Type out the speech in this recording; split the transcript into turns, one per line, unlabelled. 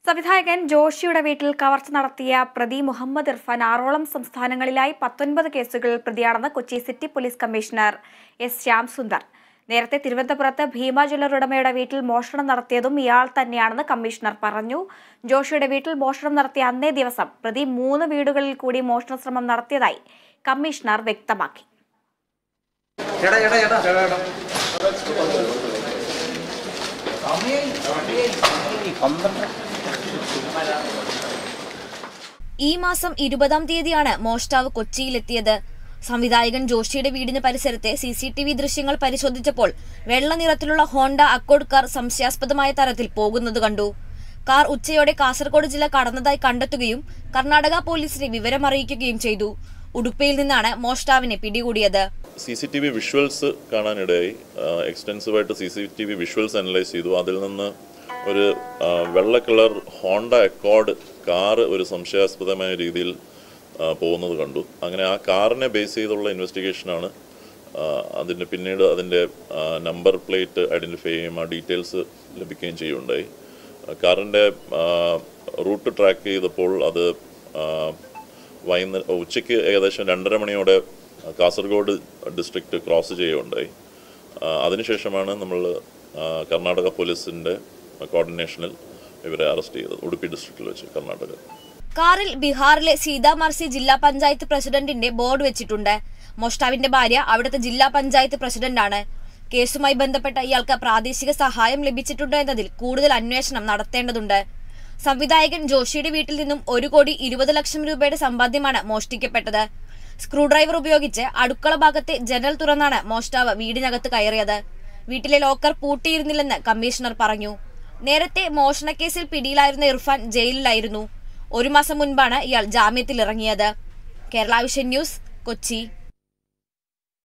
സംവിധായകൻ ജോഷിയുടെ വീട്ടിൽ കവർച്ച നടത്തിയ പ്രതി മുഹമ്മദ് ഇർഫാൻ 6ഓളം സംസ്ഥാനങ്ങളിലായി 19 കേസുകളിൽ പ്രതിയാണെന്ന് Kochi city police commissioner S Shyamsundar. നേരത്തെ തിരുവനന്തപുരത്ത് ഭീമ ജ്വല്ലറി ഉടമയുടെ വീട്ടിൽ മോഷണം നടത്തിയതും ഇയാൾ തന്നെയാണെന്ന് കമ്മീഷണർ പറഞ്ഞു. ജോഷിയുടെ വീട്ടിൽ മോഷണം നടത്തിയ അന്നേ ദിവസം പ്രതി 3 വീടുകളിൽ കൂടി മോഷണ ശ്രമം നടത്തിയതായി കമ്മീഷണർ വ്യക്തമാക്കി.
ഈ മാസം 20-ാം തീയതിയാണ് മോഷ്ടാവ് കൊച്ചിയിലെത്തിയത്. സംവിധായകൻ ജോഷിയുടെ വീടിന് പരിസരത്തെ CCTV ദൃശ്യങ്ങൾ പരിശോധിച്ചപ്പോൾ വെള്ള നിറത്തിലുള്ള ഹോണ്ട അക്കോർഡ് കാർ സംശയാസ്പദമായ തരത്തിൽ പോകുന്നത് കണ്ടു. കാർ ഉച്ചയോടെ കാസർഗോഡ് ജില്ല കടന്നതായി കണ്ടെത്തുകയും കർണാടക പോലീസിനെ വിവരമറിയിക്കുകയും ചെയ്തു. ഉടുപ്പിയിൽ നിന്നാണ് മോഷ്ടാവിനെ പിടികൂടിയത്.
CCTV വിഷ്വൽസ് കാണാനിടയായി. എക്സ്റ്റെൻസീവായിട്ട് CCTV വിഷ്വൽസ് അനലൈസ് ചെയ്തു. അതിൽ നിന്ന് ഒരു വെള്ള കളർ ഹോണ്ട അക്കോർഡ് കാറ് ഒരു സംശയാസ്പദമായ രീതിയിൽ പോകുന്നത് കണ്ടു. അങ്ങനെ ആ കാറിനെ ബേസ് ചെയ്തുള്ള ഇൻവെസ്റ്റിഗേഷനാണ്. അതിൻ്റെ പിന്നീട് അതിൻ്റെ നമ്പർ പ്ലേറ്റ് ഐഡൻറ്റിഫൈ ചെയ്യുകയും ആ ഡീറ്റെയിൽസ് ലഭിക്കുകയും ചെയ്യുകയുണ്ടായി. കാറിൻ്റെ റൂട്ട് ട്രാക്ക് ചെയ്തപ്പോൾ അത് ഉച്ചയ്ക്ക് ഏകദേശം 2:30 മണിയോടെ കാസർഗോഡ് ഡിസ്ട്രിക്റ്റ് ക്രോസ് ചെയ്യുകയുണ്ടായി. അതിനുശേഷമാണ് നമ്മൾ കർണാടക പോലീസിൻ്റെ കോർഡിനേഷനിൽ ഇവരെ അറസ്റ്റ് ചെയ്തത്, ഉടുപ്പി ഡിസ്ട്രിക്റ്റിൽ വെച്ച് കർണാടക.
കാറിൽ ബീഹാറിലെ സീതാമർസി ജില്ലാ പഞ്ചായത്ത് പ്രസിഡന്റിന്റെ ബോർഡ് വെച്ചിട്ടുണ്ട്. മോഷ്ടാവിന്റെ ഭാര്യ അവിടുത്തെ ജില്ലാ പഞ്ചായത്ത് പ്രസിഡന്റാണ്. കേസുമായി ബന്ധപ്പെട്ട ഇയാൾക്ക് പ്രാദേശിക സഹായം ലഭിച്ചിട്ടുണ്ടോ എന്നതിൽ കൂടുതൽ അന്വേഷണം നടത്തേണ്ടതുണ്ട്. സംവിധായകൻ ജോഷിയുടെ വീട്ടിൽ നിന്നും 1,20 ലക്ഷം രൂപയുടെ സമ്പാദ്യമാണ് മോഷ്ടിക്കപ്പെട്ടത്. സ്ക്രൂ ഡ്രൈവർ ഉപയോഗിച്ച് അടുക്കള ഭാഗത്തെ ജനൽ തുറന്നാണ് മോഷ്ടാവ് വീടിനകത്ത് കയറിയത്. വീട്ടിലെ ലോക്കർ പൂട്ടിയിരുന്നില്ലെന്ന് കമ്മീഷണർ പറഞ്ഞു. നേരത്തെ മോഷണക്കേസിൽ പിടിയിലായിരുന്ന ഇർഫാൻ ജയിലിലായിരുന്നു. 1 മാസം മുൻപാണ് ഇയാൾ ജാമ്യത്തിൽ ഇറങ്ങിയത്. Kerala vision news, Kochi.